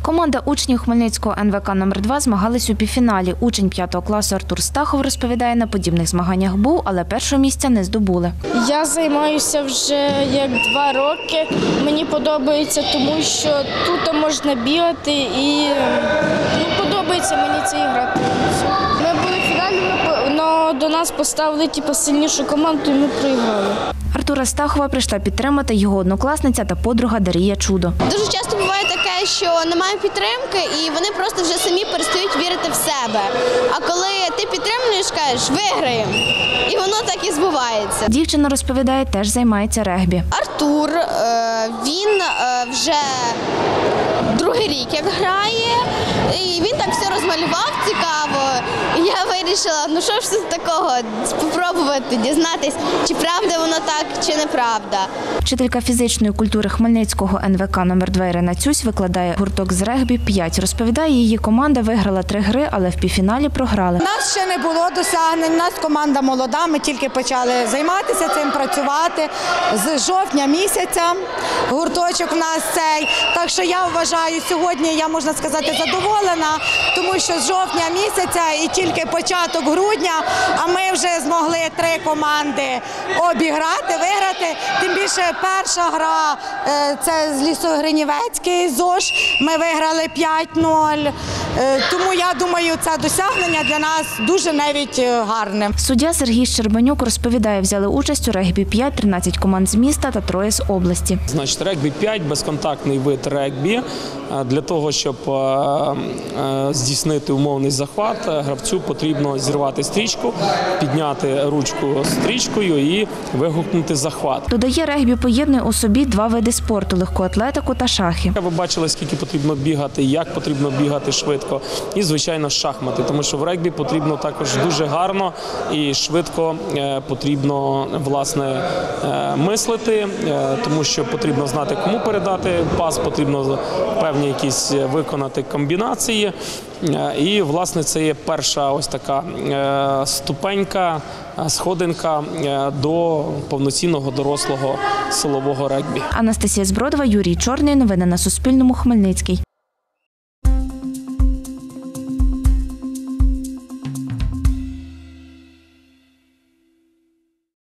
Команда учнів Хмельницького НВК номер 2 змагались у півфіналі. Учень 5 класу Артур Стахов розповідає, на подібних змаганнях був, але першого місця не здобули. Я займаюся вже як 2 роки. Мені подобається, тому що тут можна бігати і подобається мені ця гра. Ми були в фіналі, але до нас поставили сильнішу команду і ми проіграли. Артура Стахова прийшла підтримати його однокласниця та подруга Дарія Чудо. Дуже часто буває таке, що немає підтримки і вони просто вже самі перестають вірити в себе. А коли ти підтримуєш, кажеш «виграємо», і воно так і збувається. Дівчина розповідає, теж займається регбі. Артур, він вже другий рік як грає, і він так все розмалював цікаво. І я вирішила, що ж тут такого, спробувати дізнатись, чи правда воно так, чи неправда. Вчителька фізичної культури Хмельницького НВК номер 2 Ірина Цюсь викладає гурток з регбі 5. Розповідає, її команда виграла 3 гри, але в півфіналі програли. У нас ще не було досягнень, у нас команда молода, ми тільки почали займатися цим, працювати з жовтня місяця. Гурточок у нас цей. Так що я вважаю, сьогодні я, можна сказати, задоволена, тому що з жовтня місяця і тільки початок грудня, а ми вже змогли 3 команди обіграти, виграти. Тим більше перша гра – це з Лісогринівецький ЗОЖ, ми виграли 5-0. Тому я думаю, це досягнення для нас дуже навіть гарне. Суддя Сергій Щербанюк розповідає, взяли участь у регбі 5, 13 команд з міста та 3 з області. Значить, регбі 5 – безконтактний вид регбі. Для того, щоб здійснити умовний захват, гравцю потрібно зірвати стрічку, підняти ручку стрічкою і вигукнути захват. Додає, регбі поєднує у собі 2 види спорту – легку атлетику та шахи. Ви бачили, скільки потрібно бігати, як потрібно бігати швидко. І, звичайно, шахмати, тому що в регбі потрібно також дуже гарно і швидко потрібно, власне, мислити, тому що потрібно знати, кому передати пас, потрібно певні якісь виконати комбінації. І, власне, це є перша ось така ступенька, сходинка до повноцінного дорослого силового регбі. Анастасія Збродова, Юрій Чорний. Новини на Суспільному. Хмельницький.